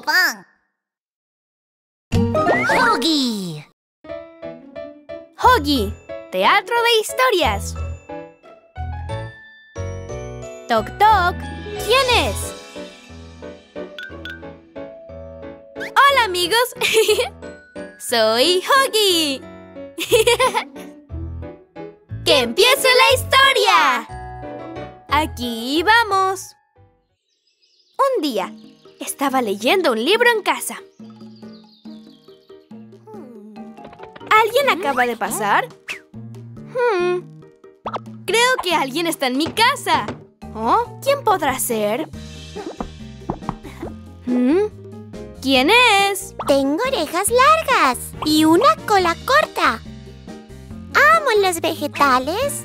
Pan. Hoggy. Hoggy, teatro de historias. Toc, toc. ¿Quién es? Hola, amigos. Soy Hoggy. ¡Que empiece la historia! Aquí vamos. Un día, estaba leyendo un libro en casa. ¿Alguien acaba de pasar? Creo que alguien está en mi casa. ¿Oh? ¿Quién podrá ser? ¿Quién es? Tengo orejas largas y una cola corta. Amo los vegetales.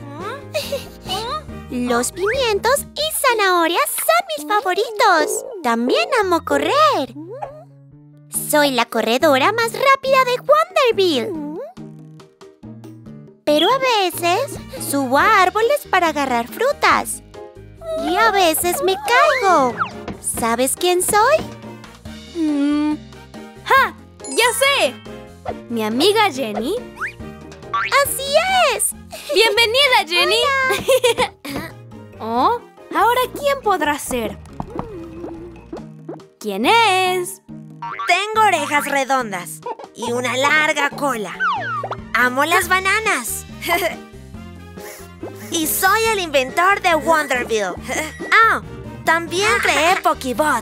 Los pimientos y zanahorias son mis favoritos. También amo correr. Soy la corredora más rápida de Wonderville. Pero a veces subo a árboles para agarrar frutas. Y a veces me caigo. ¿Sabes quién soy? ¡Ja! ¡Ya sé! ¿Mi amiga Jenny? ¡Así es! ¡Bienvenida, Jenny! ¿Oh? ¿Ahora quién podrá ser? ¿Quién es? Tengo orejas redondas y una larga cola. Amo las bananas. Y soy el inventor de Wonderville. También creé Pokébot.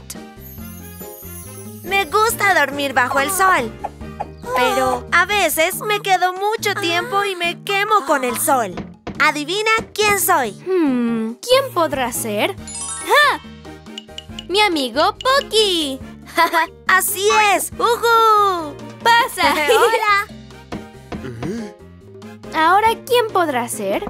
Me gusta dormir bajo el sol. Pero a veces me quedo mucho tiempo y me quemo con el sol. ¿Adivina quién soy? ¿Quién podrá ser? ¡Ja! ¡Mi amigo Poki! ¡Así es! ¡Ujú! ¡Pasa! ¡Hola! ¿Ahora quién podrá ser?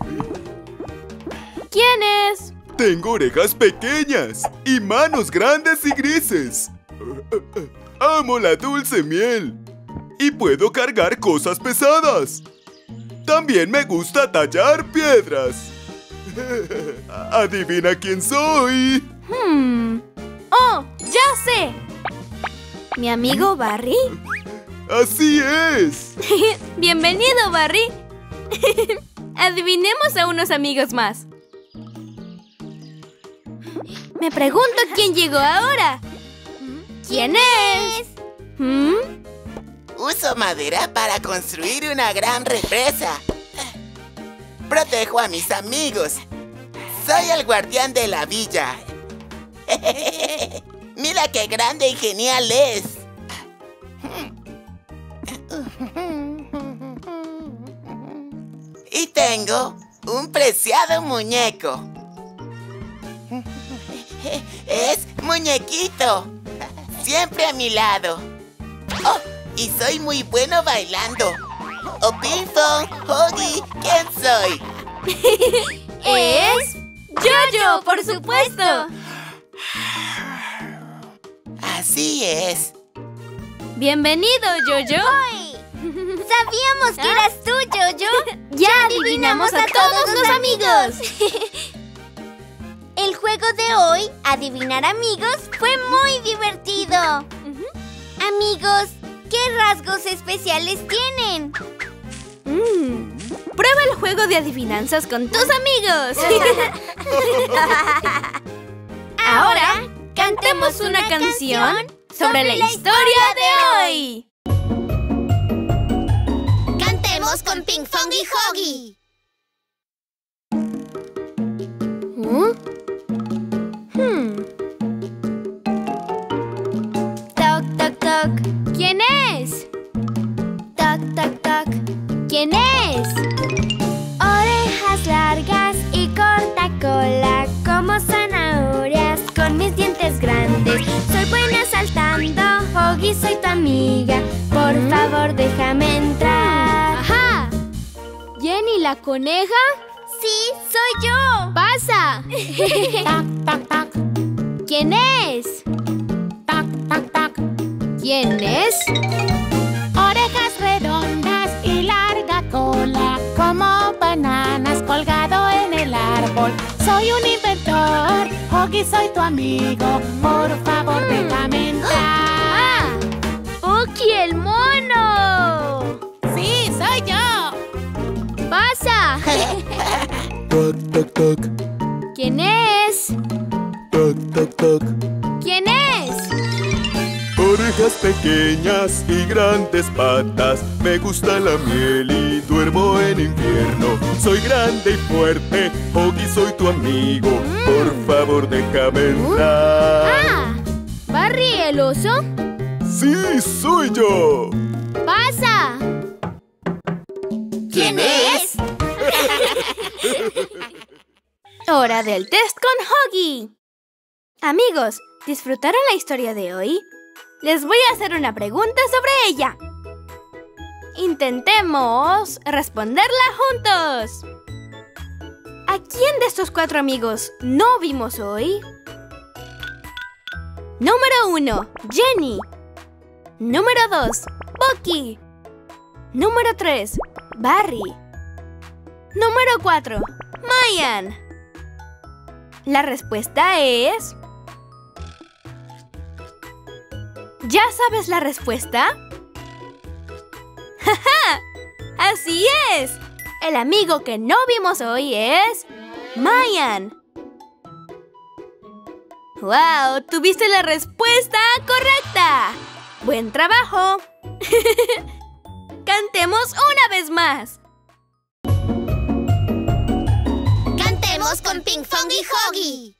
¿Quién es? Tengo orejas pequeñas y manos grandes y grises. Amo la dulce miel y puedo cargar cosas pesadas. También me gusta tallar piedras. ¿Adivina quién soy? ¡Oh! ¡Ya sé! ¿Mi amigo Barry? ¡Así es! ¡Bienvenido, Barry! Adivinemos a unos amigos más. Me pregunto quién llegó ahora. ¿Quién es? Uso madera para construir una gran represa. Protejo a mis amigos. Soy el guardián de la villa. Mira qué grande y genial es. Y tengo un preciado muñeco. Es Muñequito. Siempre a mi lado. Oh, y soy muy bueno bailando. Oh, Ping Pong, Hoggy, ¿quién soy? ¡Es Yo-Yo, por supuesto! Así es. ¡Bienvenido, Yo-Yo! ¡Sabíamos que eras tú, Yo-Yo! ¡Ya adivinamos a todos los amigos! El juego de hoy, Adivinar Amigos, fue muy divertido. Amigos, ¿qué rasgos especiales tienen? Prueba el juego de adivinanzas con tus amigos. Ahora, cantemos una canción sobre la historia de hoy. Cantemos con Ping Pong y Hoggy. Toc, toc, toc. ¿Quién es? Toc, toc, toc. ¿Quién es? Orejas largas y corta cola, como zanahorias, con mis dientes grandes. Soy buena saltando, Hoggy, soy tu amiga. Por favor, déjame entrar. ¡Ajá! ¿Jenny la coneja? Sí, soy yo. ¡Pasa! Tac, tac, tac. ¿Quién es? Tac, tac, tac. ¿Quién es? Orejas redondas y larga cola, como bananas colgado en el árbol. Soy un inventor, Hoggy, soy tu amigo. Por favor, déjame entrar. Orejas pequeñas y grandes patas, me gusta la miel y duermo en invierno. Soy grande y fuerte, Huggy, soy tu amigo. Por favor, déjame entrar. ¡Ah! ¿Barry el oso? ¡Sí, soy yo! ¡Pasa! ¿Quién es? ¡Hora del test con Huggy! Amigos, ¿disfrutaron la historia de hoy? Les voy a hacer una pregunta sobre ella. Intentemos responderla juntos. ¿A quién de estos 4 amigos no vimos hoy? Número 1, Jenny. Número 2, Bucky. Número 3, Barry. Número 4, Mayan. La respuesta es... ¿Ya sabes la respuesta? ¡Ja, ja! ¡Así es! El amigo que no vimos hoy es... Mayan. ¡Wow! ¡Tuviste la respuesta correcta! ¡Buen trabajo! ¡Cantemos una vez más! ¡Cantemos con Pinkfong y Huggy!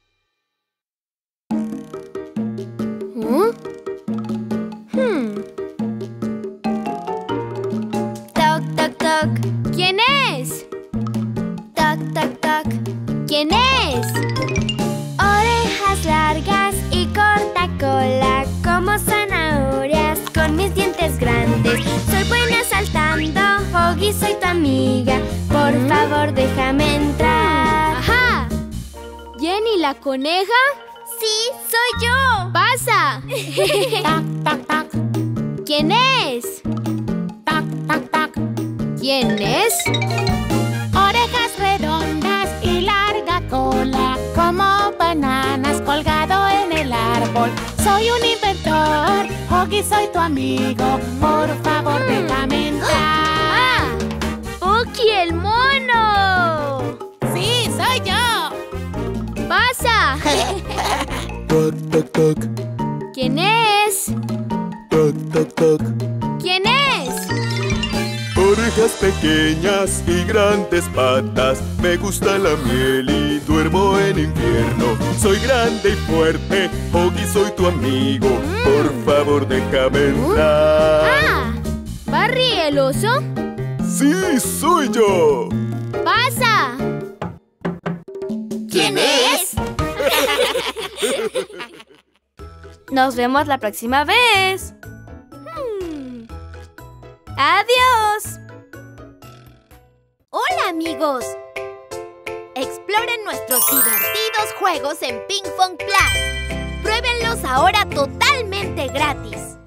Toc, toc, toc. ¿Quién es? Toc, toc, toc. ¿Quién es? Orejas largas y corta cola, como zanahorias con mis dientes grandes. Soy buena saltando, Huggy, soy tu amiga. Por favor, déjame entrar. ¡Ajá! ¿Jenny la coneja? ¡Sí, soy yo! ¡Pasa! Tac, tac, tac. ¿Quién es? Tac, tac, tac. ¿Quién es? Orejas redondas y larga cola, como bananas colgado en el árbol. Soy un inventor, Huggy, soy tu amigo. Por favor, déjame entrar. ¡Ah! ¡Bucky el mono! ¡Sí, soy yo! ¡Pasa! Toc, toc, toc. ¿Quién es? Toc, toc, toc. ¿Quién es? Orejas pequeñas y grandes patas, me gusta la miel y duermo en invierno. Soy grande y fuerte, Huggy, soy tu amigo. Por favor, déjame entrar. ¡Ah! ¿Barry el oso? ¡Sí, soy yo! ¡Pasa! ¿Quién es? Nos vemos la próxima vez. ¡Adiós! ¡Hola, amigos! Exploren nuestros divertidos juegos en Pinkfong Plus. Pruébenlos ahora totalmente gratis.